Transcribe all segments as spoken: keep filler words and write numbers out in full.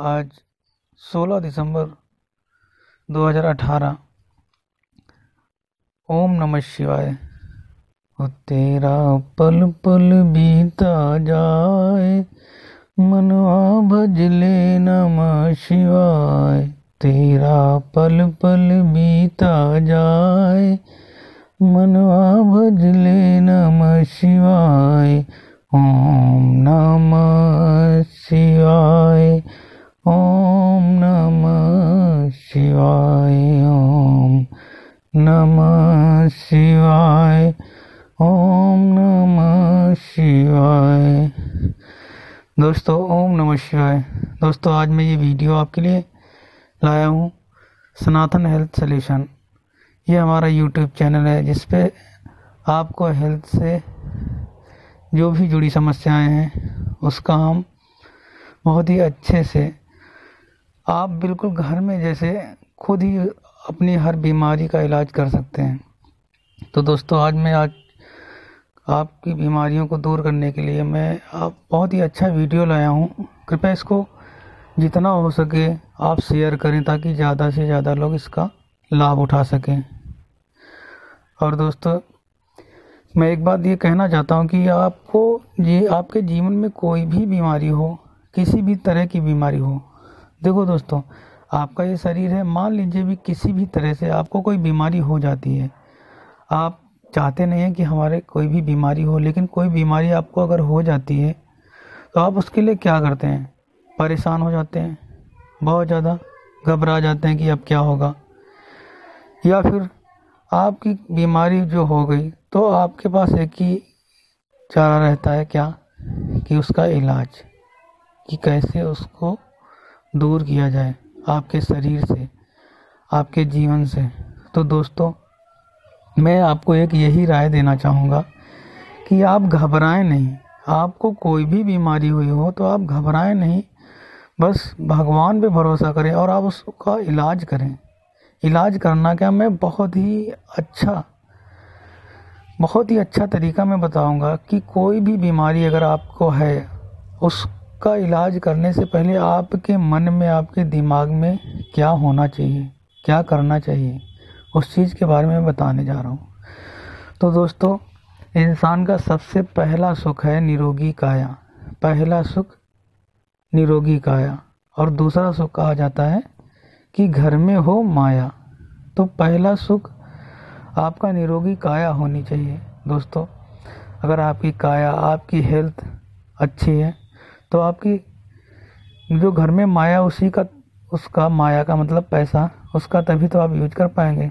आज सोलह दिसंबर दो हज़ार अठारह। ओम नमः शिवाय। ओ तेरा पल पल बीता जाए, मनवा भजले नमः शिवाय। तेरा पल पल बीता जाए, मनवा भजले नमः शिवाय। ओम नमः शिवाय, ओम नमः शिवाय, ओम नमः शिवाय, ओम नमः शिवाय। दोस्तों ओम नमः शिवाय। दोस्तों आज मैं ये वीडियो आपके लिए लाया हूँ सनातन हेल्थ सॉल्यूशन। ये हमारा यूट्यूब चैनल है जिस पे आपको हेल्थ से जो भी जुड़ी समस्याएं हैं उसका हम बहुत ही अच्छे से, आप बिल्कुल घर में जैसे खुद ही अपनी हर बीमारी का इलाज कर सकते हैं। तो दोस्तों आज मैं आज आपकी बीमारियों को दूर करने के लिए मैं आप बहुत ही अच्छा वीडियो लाया हूँ। कृपया इसको जितना हो सके आप शेयर करें ताकि ज़्यादा से ज़्यादा लोग इसका लाभ उठा सकें। और दोस्तों मैं एक बात ये कहना चाहता हूँ कि आपको ये आपके जीवन में कोई भी बीमारी हो, किसी भी तरह की बीमारी हो, देखो दोस्तों आपका ये शरीर है, मान लीजिए भी किसी भी तरह से आपको कोई बीमारी हो जाती है, आप चाहते नहीं हैं कि हमारे कोई भी बीमारी हो, लेकिन कोई बीमारी आपको अगर हो जाती है तो आप उसके लिए क्या करते हैं? परेशान हो जाते हैं, बहुत ज़्यादा घबरा जाते हैं कि अब क्या होगा। या फिर आपकी बीमारी जो हो गई तो आपके पास एक ही चारा रहता है, क्या कि उसका इलाज, कि कैसे उसको दूर किया जाए आपके शरीर से, आपके जीवन से। तो दोस्तों मैं आपको एक यही राय देना चाहूँगा कि आप घबराएं नहीं। आपको कोई भी बीमारी हुई हो तो आप घबराएं नहीं, बस भगवान पे भरोसा करें और आप उसका इलाज करें। इलाज करना क्या, मैं बहुत ही अच्छा बहुत ही अच्छा तरीका मैं बताऊंगा कि कोई भी बीमारी अगर आपको है उसका इलाज करने से पहले आपके मन में, आपके दिमाग में क्या होना चाहिए, क्या करना चाहिए, उस चीज़ के बारे में बताने जा रहा हूँ। तो दोस्तों इंसान का सबसे पहला सुख है निरोगी काया। पहला सुख निरोगी काया और दूसरा सुख कहा जाता है कि घर में हो माया। तो पहला सुख आपका निरोगी काया होनी चाहिए। दोस्तों अगर आपकी काया, आपकी हेल्थ अच्छी है तो आपकी जो घर में माया, उसी का उसका माया का मतलब पैसा, उसका तभी तो आप यूज कर पाएंगे।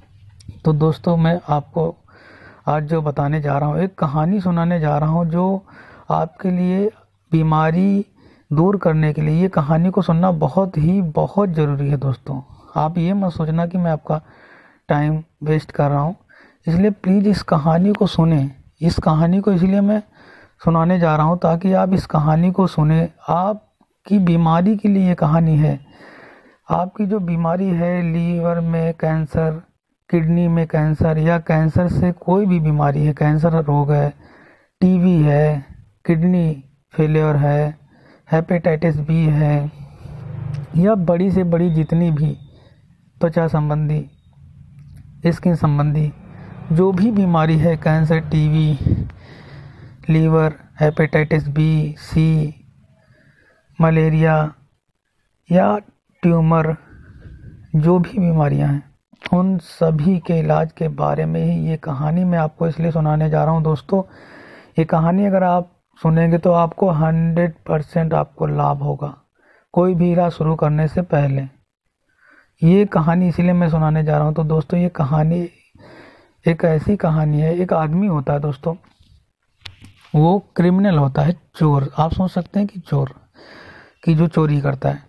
तो दोस्तों मैं आपको आज जो बताने जा रहा हूँ, एक कहानी सुनाने जा रहा हूँ जो आपके लिए बीमारी दूर करने के लिए, ये कहानी को सुनना बहुत ही बहुत ज़रूरी है। दोस्तों आप ये मत सोचना कि मैं आपका टाइम वेस्ट कर रहा हूँ, इसलिए प्लीज़ इस कहानी को सुने। इस कहानी को इसलिए मैं सुनाने जा रहा हूँ ताकि आप इस कहानी को सुने। आपकी बीमारी के लिए ये कहानी है। आपकी जो बीमारी है, लीवर में कैंसर, किडनी में कैंसर, या कैंसर से कोई भी बीमारी है, कैंसर रोग है, टीबी है, किडनी फेलियर है, हेपेटाइटिस बी है, या बड़ी से बड़ी जितनी भी त्वचा संबंधी, स्किन संबंधी जो भी बीमारी है, cancer, TB, liver, hepatitis B, C, malaria या ट्यूमर, जो भी बीमारियां हैं, उन सभी के इलाज के बारे में ही ये कहानी मैं आपको इसलिए सुनाने जा रहा हूँ। दोस्तों ये कहानी अगर आप सुनेंगे तो आपको हंड्रेड परसेंट आपको लाभ होगा कोई भी इलाज शुरू करने से पहले। ये कहानी इसीलिए मैं सुनाने जा रहा हूँ। तो दोस्तों ये कहानी एक ऐसी कहानी है, एक आदमी होता है दोस्तों, वो क्रिमिनल होता है, चोर। आप सोच सकते हैं कि चोर, कि जो चोरी करता है।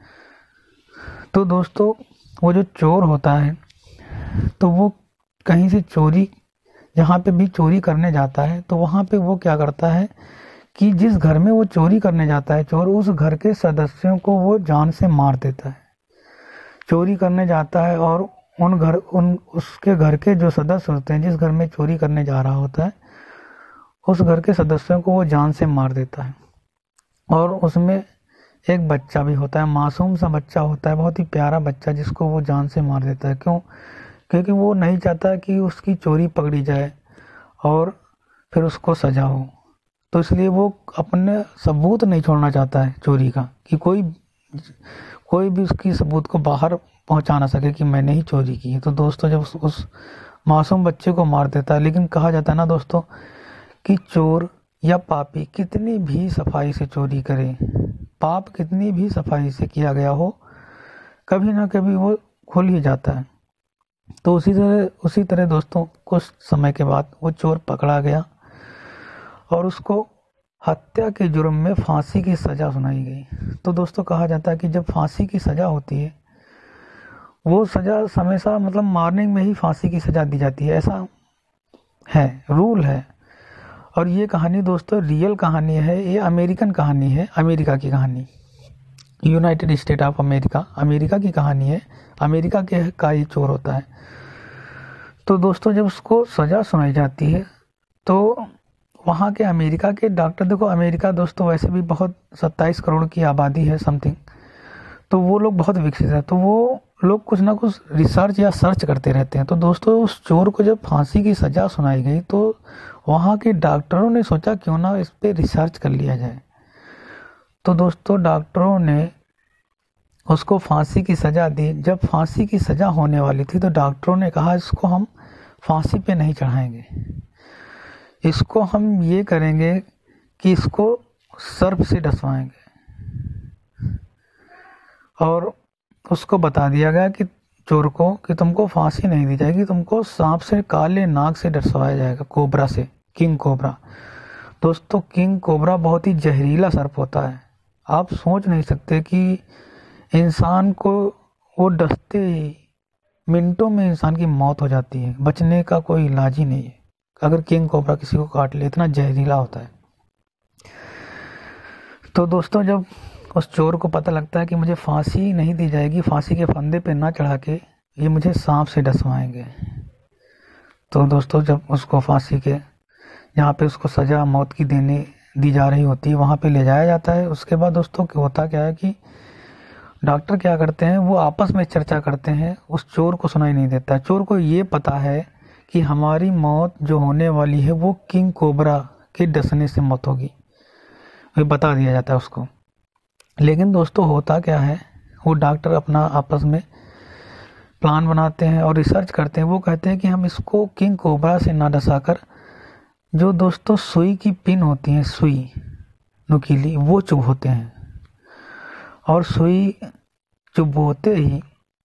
तो दोस्तों वो जो चोर होता है तो वो कहीं से चोरी, जहाँ पे भी चोरी करने जाता है तो वहाँ पे वो क्या करता है कि जिस घर में वो चोरी करने जाता है चोर, उस घर के सदस्यों को वो जान से मार देता है। चोरी करने जाता है और उन घर उन उसके घर के जो सदस्य होते हैं, जिस घर में चोरी करने जा रहा होता है, उस घर के सदस्यों को वो जान से मार देता है। और उसमें एक बच्चा भी होता है, मासूम सा बच्चा होता है, बहुत ही प्यारा बच्चा, जिसको वो जान से मार देता है। क्यों? क्योंकि वो नहीं चाहता कि उसकी चोरी पकड़ी जाए और फिर उसको सजा हो। तो इसलिए वो अपने सबूत नहीं छोड़ना चाहता है चोरी का, कि कोई कोई भी उसकी सबूत को बाहर पहुंचा ना सके कि मैंने ही चोरी की है। तो दोस्तों जब उस, उस मासूम बच्चे को मार देता है, लेकिन कहा जाता है ना दोस्तों कि चोर या पापी कितनी भी सफाई से चोरी करे, पाप कितनी भी सफाई से किया गया हो, कभी ना कभी वो खुल ही जाता है। तो उसी तरह उसी तरह दोस्तों कुछ समय के बाद वो चोर पकड़ा गया और उसको हत्या के जुर्म में फांसी की सज़ा सुनाई गई। तो दोस्तों कहा जाता है कि जब फांसी की सज़ा होती है, वो सज़ा हमेशा मतलब मॉर्निंग में ही फांसी की सज़ा दी जाती है, ऐसा है, रूल है। और ये कहानी दोस्तों रियल कहानी है, ये अमेरिकन कहानी है, अमेरिका की कहानी, United State of America, America की कहानी है। अमेरिका के का ही चोर होता है। तो दोस्तों जब उसको सज़ा सुनाई जाती है तो वहाँ के अमेरिका के डॉक्टर, देखो अमेरिका दोस्तों वैसे भी बहुत सत्ताईस करोड़ की आबादी है समथिंग, तो वो लोग बहुत विकसित है, तो वो लोग कुछ ना कुछ रिसर्च या सर्च करते रहते हैं। तो दोस्तों उस चोर को जब फांसी की सज़ा सुनाई गई तो वहाँ के डॉक्टरों ने सोचा क्यों ना इस पर रिसर्च कर लिया जाए। तो दोस्तों डॉक्टरों ने उसको फांसी की सज़ा दी। जब फांसी की सज़ा होने वाली थी तो डॉक्टरों ने कहा इसको हम फांसी पे नहीं चढ़ाएंगे, इसको हम ये करेंगे कि इसको सर्प से डसवाएंगे। और उसको बता दिया गया कि चोर को कि तुमको फांसी नहीं दी जाएगी, तुमको सांप से, काले नाग से डसवाया जाएगा, कोबरा से, किंग कोबरा। दोस्तों किंग कोबरा बहुत ही जहरीला सर्प होता है, आप सोच नहीं सकते कि इंसान को वो डसते ही मिनटों में इंसान की मौत हो जाती है, बचने का कोई इलाज ही नहीं है अगर किंग कोबरा किसी को काट ले, इतना जहरीला होता है। तो दोस्तों जब उस चोर को पता लगता है कि मुझे फांसी नहीं दी जाएगी, फांसी के फंदे पे ना चढ़ा के ये मुझे सांप से डसवाएंगे, तो दोस्तों जब उसको फांसी के जहाँ पे उसको सज़ा मौत की देने दी जा रही होती है वहाँ पे ले जाया जाता है। उसके बाद दोस्तों होता क्या है कि डॉक्टर क्या करते हैं, वो आपस में चर्चा करते हैं, उस चोर को सुनाई नहीं देता। चोर को ये पता है कि हमारी मौत जो होने वाली है वो किंग कोबरा के डसने से मौत होगी, ये बता दिया जाता है उसको। लेकिन दोस्तों होता क्या है, वो डॉक्टर अपना आपस में प्लान बनाते हैं और रिसर्च करते हैं। वो कहते हैं कि हम इसको किंग कोबरा से ना डसाकर जो दोस्तों सुई की पिन होती है, सुई नुकीली, वो चुभोते हैं, और सुई चुभोते ही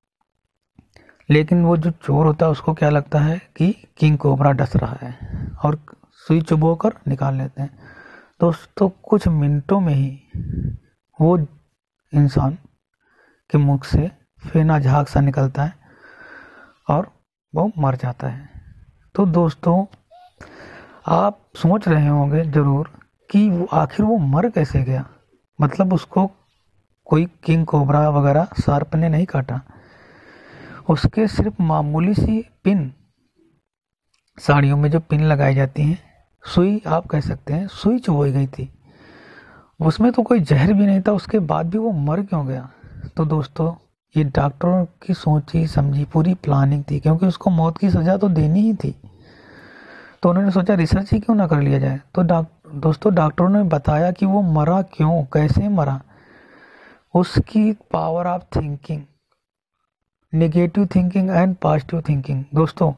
लेकिन वो जो चोर होता है उसको क्या लगता है कि किंग कोबरा डस रहा है और सुई चुभो कर निकाल लेते हैं। दोस्तों कुछ मिनटों में ही वो इंसान के मुख से फेना झाग सा निकलता है और वो मर जाता है। तो दोस्तों आप सोच रहे होंगे ज़रूर कि वो आखिर वो मर कैसे गया, मतलब उसको कोई किंग कोबरा वगैरह सर्प ने नहीं काटा, उसके सिर्फ मामूली सी पिन, साड़ियों में जो पिन लगाई जाती हैं, सुई आप कह सकते हैं, सुई चुभोई गई थी, उसमें तो कोई जहर भी नहीं था, उसके बाद भी वो मर क्यों गया। तो दोस्तों ये डॉक्टरों की सोची समझी पूरी प्लानिंग थी, क्योंकि उसको मौत की सज़ा तो देनी ही थी। तो उन्होंने सोचा रिसर्च ही क्यों ना कर लिया जाए। तो डॉक्टर दोस्तों डॉक्टरों ने बताया कि वो मरा क्यों, कैसे मरा। उसकी power of thinking, negative thinking and positive thinking. दोस्तों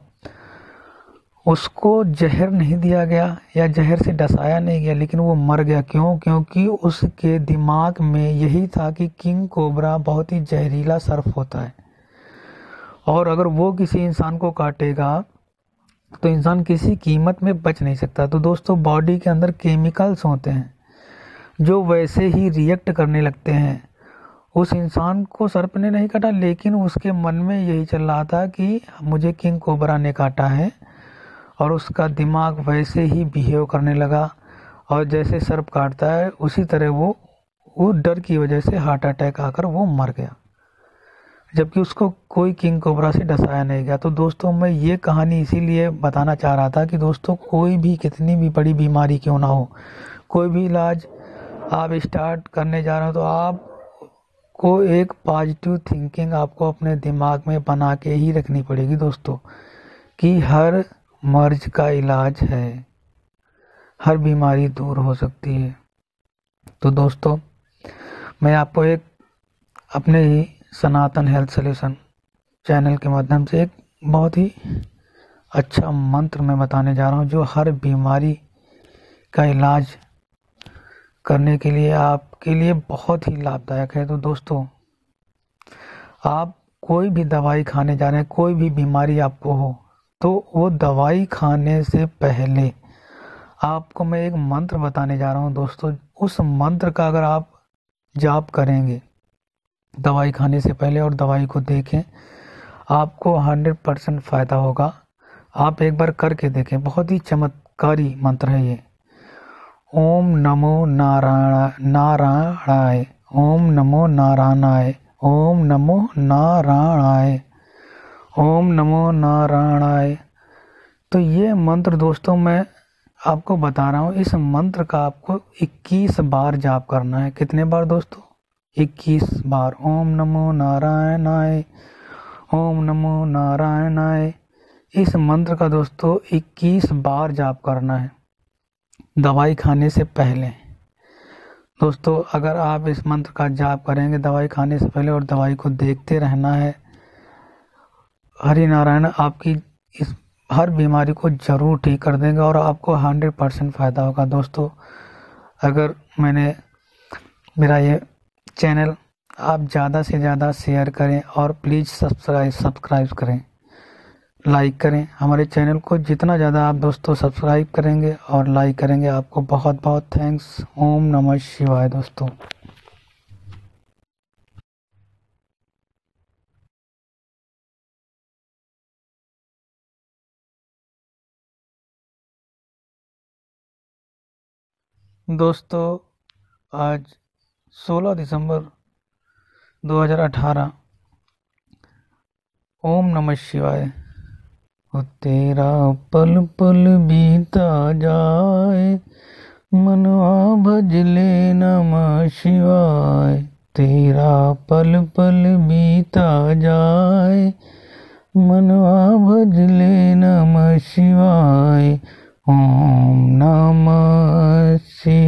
उसको जहर नहीं दिया गया या जहर से डसाया नहीं गया, लेकिन वो मर गया। क्यों? क्योंकि उसके दिमाग में यही था कि किंग कोबरा बहुत ही जहरीला सर्प होता है और अगर वो किसी इंसान को काटेगा तो इंसान किसी कीमत में बच नहीं सकता। तो दोस्तों बॉडी के अंदर केमिकल्स होते हैं जो वैसे ही रिएक्ट करने लगते हैं। उस इंसान को सर्प ने नहीं काटा, लेकिन उसके मन में यही चल रहा था कि मुझे किंग कोबरा ने काटा है, और उसका दिमाग वैसे ही बिहेव करने लगा और जैसे सर्प काटता है उसी तरह वो वो डर की वजह से हार्ट अटैक आकर वो मर गया, जबकि उसको कोई किंग कोबरा से डसाया नहीं गया। तो दोस्तों मैं ये कहानी इसीलिए बताना चाह रहा था कि दोस्तों कोई भी कितनी भी बड़ी बीमारी क्यों ना हो, कोई भी इलाज आप स्टार्ट करने जा रहे हो तो आप आपको एक पॉजिटिव थिंकिंग आपको अपने दिमाग में बना के ही रखनी पड़ेगी दोस्तों, कि हर मर्ज का इलाज है, हर बीमारी दूर हो सकती है। तो दोस्तों, मैं आपको एक अपने ही सनातन हेल्थ सॉल्यूशन चैनल के माध्यम से एक बहुत ही अच्छा मंत्र मैं बताने जा रहा हूँ, जो हर बीमारी का इलाज करने के लिए आपके लिए बहुत ही लाभदायक है। तो दोस्तों, आप कोई भी दवाई खाने जा रहे हैं, कोई भी बीमारी आपको हो, तो वो दवाई खाने से पहले आपको मैं एक मंत्र बताने जा रहा हूँ दोस्तों। उस मंत्र का अगर आप जाप करेंगे दवाई खाने से पहले और दवाई को देखें, आपको हंड्रेड परसेंट फ़ायदा होगा। आप एक बार करके देखें, बहुत ही चमत्कारी मंत्र है ये। ओम नमो नारायण नारायणाय, ओम नमो नारायणाय, ओम नमो नारायणाय, ओम नमो नारायणाय। तो ये मंत्र दोस्तों मैं आपको बता रहा हूँ, इस मंत्र का आपको इक्कीस बार जाप करना है। कितने बार दोस्तों? इक्कीस बार। ओम नमो नारायणाय, ओम नमो नारायणाय। इस मंत्र का दोस्तों इक्कीस बार जाप करना है दवाई खाने से पहले। दोस्तों, अगर आप इस मंत्र का जाप करेंगे दवाई खाने से पहले और दवाई को देखते रहना है, हरि नारायण आपकी इस हर बीमारी को ज़रूर ठीक कर देंगे और आपको हंड्रेड परसेंट फ़ायदा होगा। दोस्तों, अगर मैंने मेरा ये चैनल आप ज़्यादा से ज़्यादा शेयर करें और प्लीज़ सब्सक्राइब सब्सक्राइब करें, लाइक करें। हमारे चैनल को जितना ज़्यादा आप दोस्तों सब्सक्राइब करेंगे और लाइक करेंगे, आपको बहुत बहुत थैंक्स। ओम नमः शिवाय दोस्तों। दोस्तों, आज सोलह दिसंबर दो हज़ार अठारह। ओम नमः शिवाय। ओ तेरा पल पल बीता जाए, मनवा भज ले नमः शिवाय। तेरा पल पल बीता जाए, मनवा भज ले नमः शिवाय। ओम नमः शिवाय।